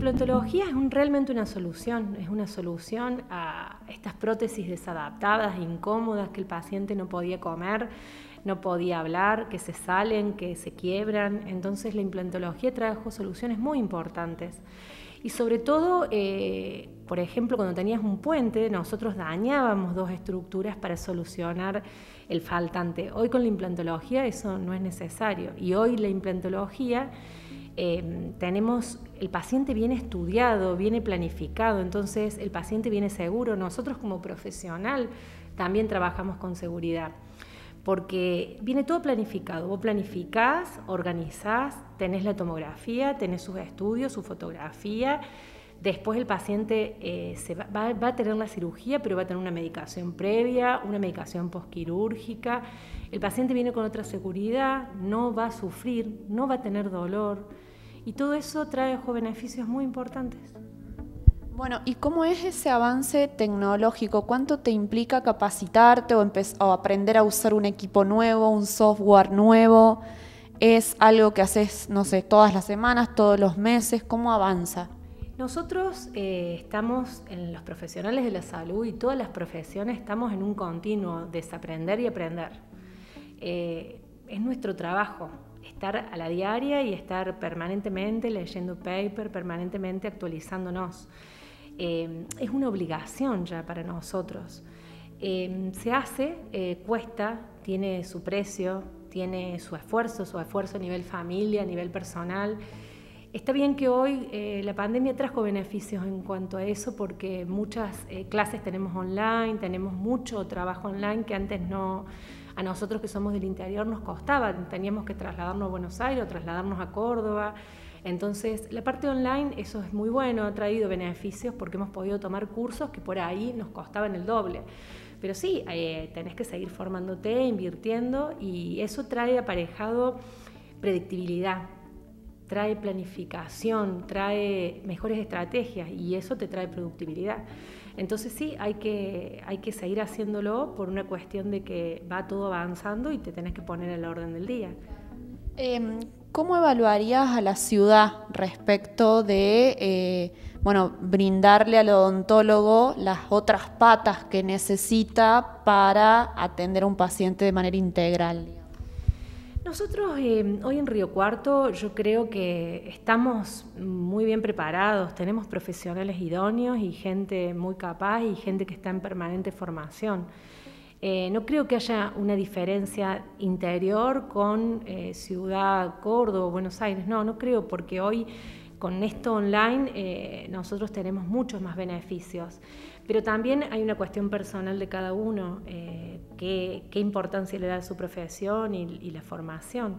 implantología es realmente una solución a estas prótesis desadaptadas, incómodas, que el paciente no podía comer, no podía hablar, que se salen, que se quiebran. Entonces la implantología trajo soluciones muy importantes. Y sobre todo, por ejemplo, cuando tenías un puente, nosotros dañábamos dos estructuras para solucionar el faltante. Hoy con la implantología eso no es necesario. Y hoy la implantología, el paciente viene estudiado, viene planificado, entonces el paciente viene seguro. Nosotros como profesional también trabajamos con seguridad, porque viene todo planificado. Vos planificás, organizás, tenés la tomografía, tenés sus estudios, su fotografía. Después el paciente va a tener la cirugía, pero va a tener una medicación previa, una medicación posquirúrgica. El paciente viene con otra seguridad, no va a sufrir, no va a tener dolor. Y todo eso trae beneficios muy importantes. Bueno, ¿y cómo es ese avance tecnológico? ¿Cuánto te implica capacitarte o aprender a usar un equipo nuevo, un software nuevo? ¿Es algo que haces, no sé, todas las semanas, todos los meses? ¿Cómo avanza? Nosotros estamos, en los profesionales de la salud y todas las profesiones, estamos en un continuo desaprender y aprender. Es nuestro trabajo estar a la diaria y estar permanentemente leyendo paper, permanentemente actualizándonos. Es una obligación ya para nosotros. Se hace, cuesta, tiene su precio, tiene su esfuerzo a nivel familia, a nivel personal. Está bien que hoy la pandemia trajo beneficios en cuanto a eso, porque muchas clases tenemos online, tenemos mucho trabajo online que antes no, a nosotros que somos del interior nos costaba, teníamos que trasladarnos a Buenos Aires o trasladarnos a Córdoba. Entonces, la parte online, eso es muy bueno, ha traído beneficios porque hemos podido tomar cursos que por ahí nos costaban el doble. Pero sí, tenés que seguir formándote, invirtiendo, y eso trae aparejado predictibilidad, trae planificación, trae mejores estrategias y eso te trae productividad. Entonces sí, hay que seguir haciéndolo por una cuestión de que va todo avanzando y te tenés que poner en la orden del día. ¿Cómo evaluarías a la ciudad respecto de brindarle al odontólogo las otras patas que necesita para atender a un paciente de manera integral? Nosotros hoy en Río Cuarto yo creo que estamos muy bien preparados, tenemos profesionales idóneos y gente muy capaz y gente que está en permanente formación. No creo que haya una diferencia interior con Ciudad, Córdoba, Buenos Aires, no creo, porque hoy con esto online nosotros tenemos muchos más beneficios. Pero también hay una cuestión personal de cada uno, qué importancia le da a su profesión y la formación.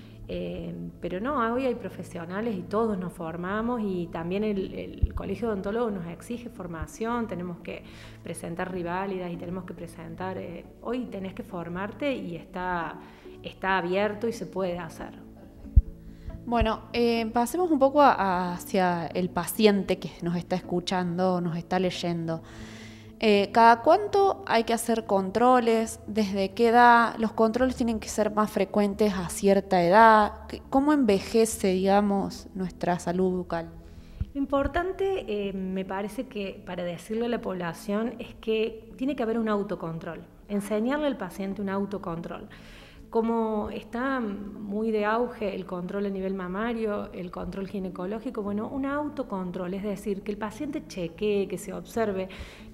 Pero no, hoy hay profesionales y todos nos formamos, y también el Colegio de Odontólogos nos exige formación, tenemos que presentar riválidas y tenemos que presentar, hoy tenés que formarte y está abierto y se puede hacer. Bueno, pasemos un poco hacia el paciente que nos está escuchando, nos está leyendo. ¿Cada cuánto hay que hacer controles? ¿Desde qué edad? ¿Los controles tienen que ser más frecuentes a cierta edad? ¿Cómo envejece, digamos, nuestra salud bucal? Lo importante, me parece que para decirle a la población, es que tiene que haber un autocontrol, enseñarle al paciente un autocontrol. Como está muy de auge el control a nivel mamario, el control ginecológico, bueno, un autocontrol, es decir, que el paciente chequee, que se observe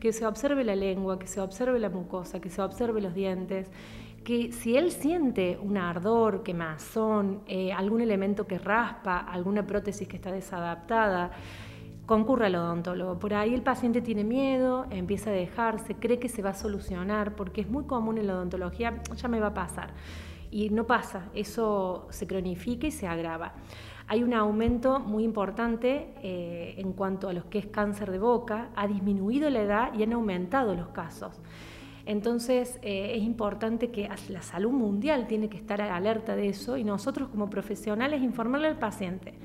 la lengua, que se observe la mucosa, que se observe los dientes, que si él siente un ardor, quemazón, algún elemento que raspa, alguna prótesis que está desadaptada, concurra al odontólogo. Por ahí el paciente tiene miedo, empieza a dejarse, cree que se va a solucionar, porque es muy común en la odontología, ya me va a pasar. Y no pasa, eso se cronifica y se agrava. Hay un aumento muy importante en cuanto a lo que es cáncer de boca, ha disminuido la edad y han aumentado los casos. Entonces es importante que la salud mundial tiene que estar alerta de eso, y nosotros como profesionales informarle al paciente.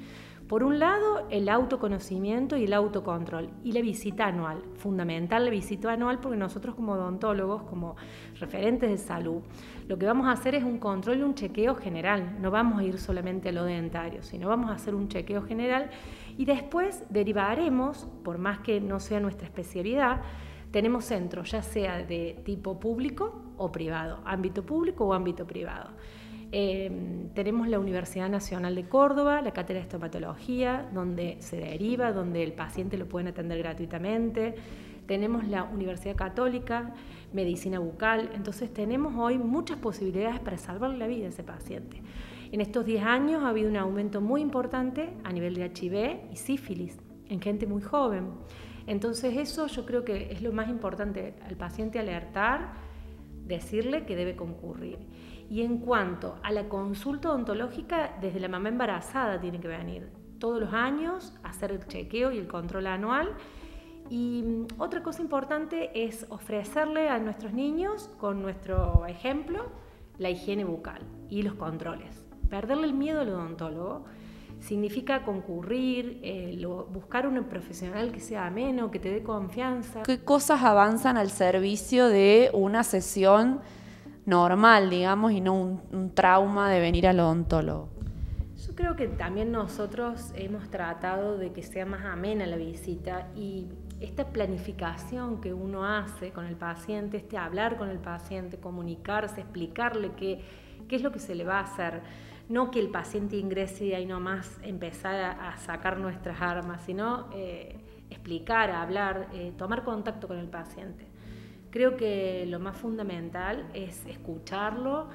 Por un lado, el autoconocimiento y el autocontrol. Y la visita anual, fundamental la visita anual, porque nosotros como odontólogos, como referentes de salud, lo que vamos a hacer es un control y un chequeo general. No vamos a ir solamente a lo dentario, sino vamos a hacer un chequeo general y después derivaremos, por más que no sea nuestra especialidad, tenemos centros, ya sea de tipo público o privado, ámbito público o ámbito privado. Tenemos la Universidad Nacional de Córdoba, la cátedra de estomatología, donde se deriva, donde el paciente lo pueden atender gratuitamente. Tenemos la Universidad Católica, medicina bucal. Entonces tenemos hoy muchas posibilidades para salvarle la vida a ese paciente. En estos 10 años ha habido un aumento muy importante a nivel de HIV y sífilis en gente muy joven. Entonces eso yo creo que es lo más importante, al paciente alertar, decirle que debe concurrir. Y en cuanto a la consulta odontológica, desde la mamá embarazada tiene que venir todos los años, hacer el chequeo y el control anual. Y otra cosa importante es ofrecerle a nuestros niños, con nuestro ejemplo, la higiene bucal y los controles. Perderle el miedo al odontólogo significa concurrir, buscar un profesional que sea ameno, que te dé confianza. ¿Qué cosas avanzan al servicio de una sesión normal, digamos, y no un trauma de venir al odontólogo? Yo creo que también nosotros hemos tratado de que sea más amena la visita, y esta planificación que uno hace con el paciente, hablar con el paciente, comunicarse, explicarle qué es lo que se le va a hacer. No que el paciente ingrese y ahí nomás empezar a sacar nuestras armas, sino explicar, hablar, tomar contacto con el paciente. Creo que lo más fundamental es escucharlo,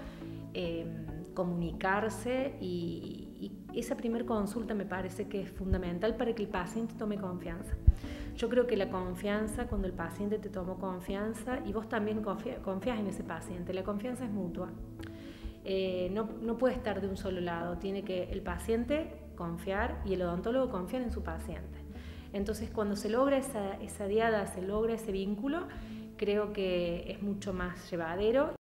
comunicarse, y esa primera consulta me parece que es fundamental para que el paciente tome confianza. Yo creo que la confianza, cuando el paciente te tomó confianza y vos también confías en ese paciente, la confianza es mutua. No puede estar de un solo lado, tiene que el paciente confiar y el odontólogo confiar en su paciente. Entonces, cuando se logra esa diada, se logra ese vínculo, creo que es mucho más llevadero.